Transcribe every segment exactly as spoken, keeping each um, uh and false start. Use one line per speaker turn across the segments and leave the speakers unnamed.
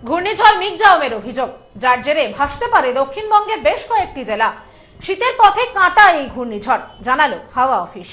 ঘূর্ণিঝড় মিগজাউমের অভিযোগ, যার জেরে ভাসতে পারে দক্ষিণবঙ্গের বেশ কয়েকটি জেলা। শীতের পথে কাঁটা এই ঘূর্ণিঝড়, জানালো হাওয়া অফিস।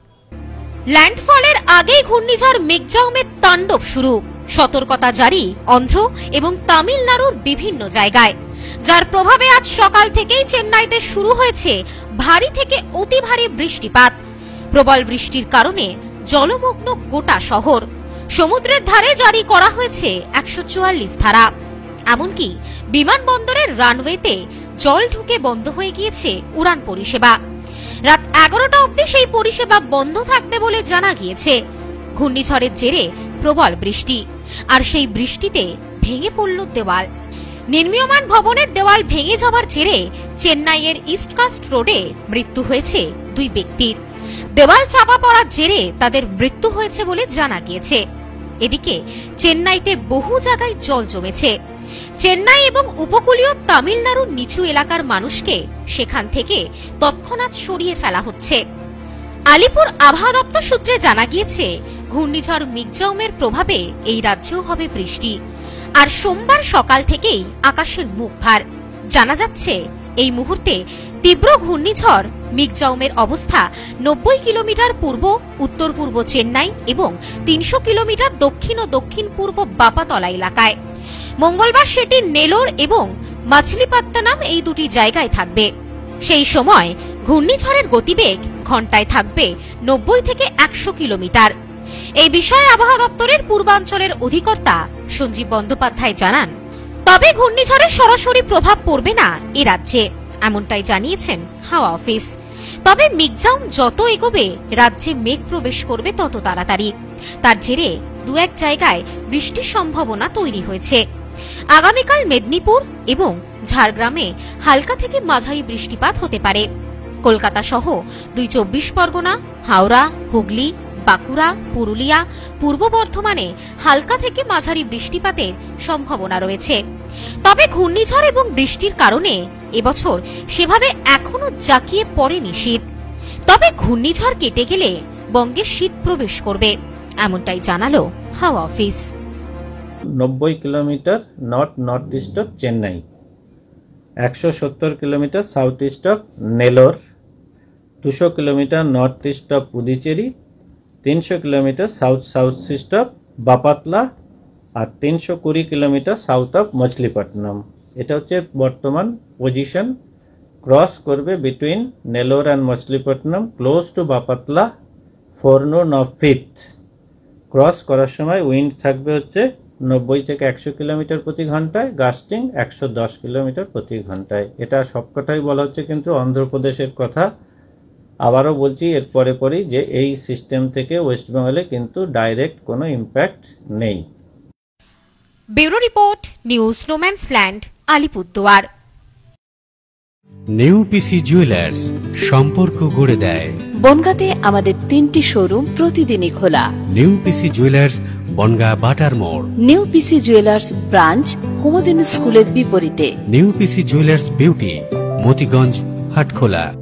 ল্যান্ডফলের আগেই ঘূর্ণিঝড় মিগজাউমের তাণ্ডব শুরু। সতর্কতা জারি অন্ধ্র এবং তামিলনাড়ুর বিভিন্ন জায়গায়, যার প্রভাবে আজ সকাল থেকেই চেন্নাইতে শুরু হয়েছে ভারী থেকে অতি ভারী বৃষ্টিপাত। প্রবল বৃষ্টির কারণে জলমগ্ন গোটা শহর। সমুদ্রের ধারে জারি করা হয়েছে একশো চুয়াল্লিশ ধারা। এমনকি বিমানবন্দরের রানওয়েতে জল ঢুকে বন্ধ হয়ে গিয়েছে উড়ান পরিষেবা। রাত এগারোটা অবধি সেই পরিষেবা বন্ধ থাকবে বলে জানা গিয়েছে। ঘূর্ণিঝড়ের জেরে প্রবল বৃষ্টি, আর সেই বৃষ্টিতে ভেঙে পড়ল দেওয়াল। নির্মীয়মান ভবনের দেওয়াল ভেঙে যাওয়ার জেরে চেন্নাইয়ের ইস্টকাস্ট রোডে মৃত্যু হয়েছে দুই ব্যক্তির। দেওয়াল চাপা পড়ার জেরে তাদের মৃত্যু হয়েছে বলে জানা গিয়েছে। এদিকে চেন্নাইতে বহু জায়গায় জল জমেছে। চেন্নাই এবং উপকূলীয় তামিলনাড়ুর নিচু এলাকার মানুষকে সেখান থেকে তৎক্ষণাৎ সরিয়ে ফেলা হচ্ছে। আলিপুর আবহাওয়া দপ্তর সূত্রে জানা গিয়েছে, ঘূর্ণিঝড় মিগজাউমের প্রভাবে এই রাজ্যেও হবে বৃষ্টি। আর সোমবার সকাল থেকেই আকাশের মুখ ভার। জানা যাচ্ছে এই মুহূর্তে তীব্র ঘূর্ণিঝড় মিগজাউমের অবস্থা নব্বই কিলোমিটার পূর্ব উত্তর পূর্ব চেন্নাই এবং তিনশো কিলোমিটার দক্ষিণ ও দক্ষিণ পূর্ব বাপাতলা এলাকায়। মঙ্গলবার সেটি নেলোর এবং মাছলিপাত্তানাম এই দুটি জায়গায় থাকবে। সেই সময় ঘূর্ণিঝড়ের গতিবেগ ঘন্টায় থাকবে নব্বই থেকে একশো কিলোমিটার। এই বিষয়ে আবহাওয়া দপ্তরের পূর্বাঞ্চলের অধিকর্তা সঞ্জীব বন্দ্যোপাধ্যায় জানান, তবে ঘূর্ণিঝড়ের সরাসরি প্রভাব পড়বে না এ রাজ্যে, এমনটাই জানিয়েছেন হাওয়া অফিস। তবে মিগজাউম যত এগোবে রাজ্যে মেঘ প্রবেশ করবে তত তাড়াতাড়ি। তার জেরে দু এক জায়গায় বৃষ্টির সম্ভাবনা তৈরি হয়েছে। আগামীকাল মেদিনীপুর এবং ঝাড়গ্রামে হালকা থেকে মাঝারি বৃষ্টিপাত হতে পারে। কলকাতা সহ দুই চব্বিশ পরগনা, হাওড়া, হুগলি, বাঁকুড়া, পুরুলিয়া, পূর্ব বর্ধমানে হালকা থেকে মাঝারি বৃষ্টিপাতের সম্ভাবনা রয়েছে। তবে ঘূর্ণিঝড় এবং বৃষ্টির কারণে এবছর সেভাবে এখনো জাঁকিয়ে পড়েনি শীত। তবে ঘূর্ণিঝড় কেটে গেলে বঙ্গে শীত প্রবেশ করবে, এমনটাই জানালো হাওয়া অফিস।
নব্বই kilometre north north east of Chennai, একশো সত্তর kilometre south east of Nellore, দুশো kilometre north east of Puducherry, তিনশো kilometre south south east of Bapatla, আর তিনশো কুড়ি কিলোমিটার সাউথ অফ মছলিপট্টনম। এটা হচ্ছে বর্তমান পজিশন। ক্রস করবে between Nellore and Machilipatnam, close to Bapatla, forenoon of fifth. Cross করার সময় উইন্ড থাকবে হচ্ছে নব্বই থেকে একশো কিলোমিটার প্রতি ঘন্টায়, গাস্টিং একশো দশ কিলোমিটার প্রতি ঘন্টায়। এটা সবকটাই বলা হচ্ছে কিন্তু অন্ধ্রপ্রদেশের কথা। আবারও বলছি এর পরে পরেই যে এই সিস্টেম থেকে ওয়েস্ট বেঙ্গলে কিন্তু ডাইরেক্ট কোনো ইম্প্যাক্ট নেই।
Bureau report, news no man's land, Alipurduar.
নেউপিসি জুয়েলার্স, সম্পর্ক গড়ে দেয়।
বনগাঁতে আমাদের তিনটি শোরুম প্রতিদিনই খোলা।
নেউপিসি জুয়েলার্স, বনগাঁ বাটার মোড়।
নেউপিসি জুয়েলার্স ব্রাঞ্চ কুমুদিনী স্কুলের বিপরীতে।
নেউপিসি জুয়েলার্স বিউটি, মতিগঞ্জ, হাটখোলা।